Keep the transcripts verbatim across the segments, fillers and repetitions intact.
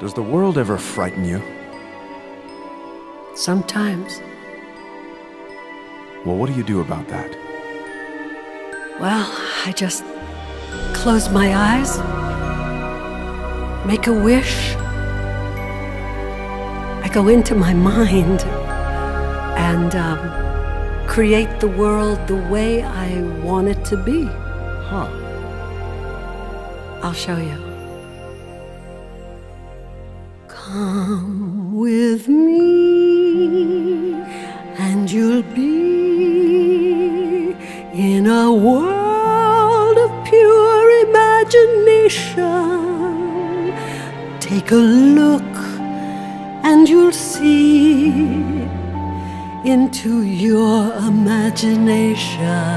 Does the world ever frighten you? Sometimes. Well, what do you do about that? Well, I just close my eyes, make a wish. I go into my mind and um, create the world the way I want it to be. Huh. I'll show you. Come with me, and you'll be in a world of pure imagination. Take a look, and you'll see into your imagination.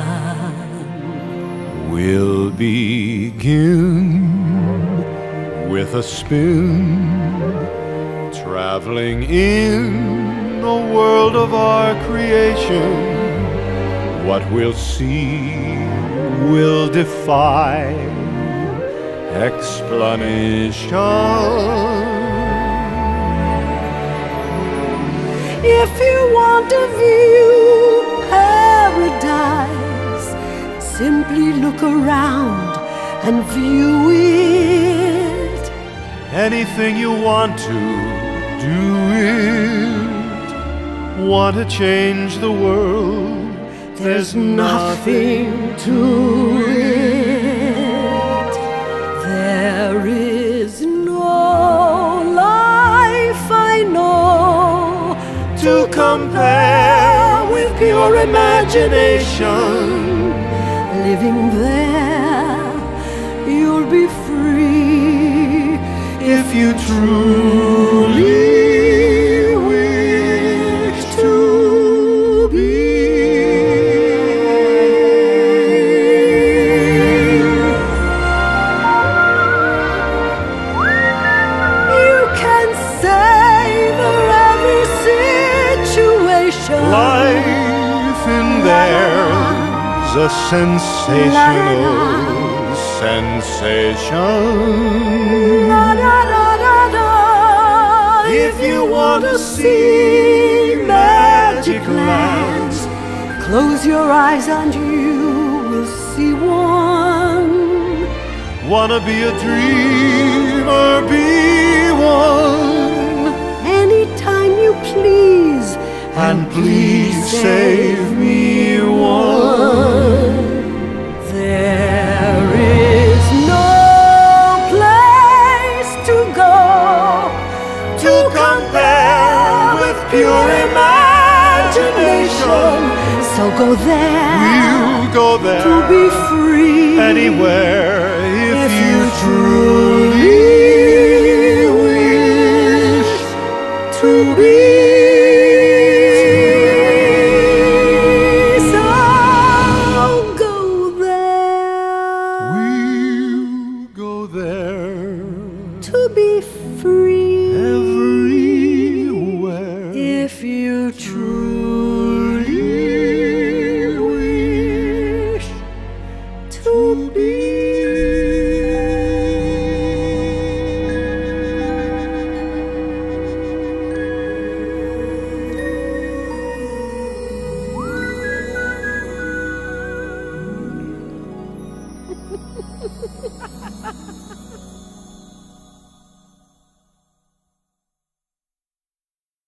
We'll begin with a spin, traveling in the world of our creation. What we'll see will defy explanation. If you want to view paradise, simply look around and view it. Anything you want to, do it. Want to change the world? There's nothing to it. There is no life I know to compare with pure imagination. Living there, you'll be free if you truly wish to be. You can savor every situation. Life in there's a sensational sensation. La, da, da, da, da. If you want to see magic lands, close your eyes and you will see one. Wanna be a dreamer, be one. Anytime you please, and please save me one. There is no place to go to compare with pure imagination. So go there, we'll go there to be free. Anywhere if, if you, you truly wish to be. To be free everywhere if you truly wish to be. Ha ha ha ha!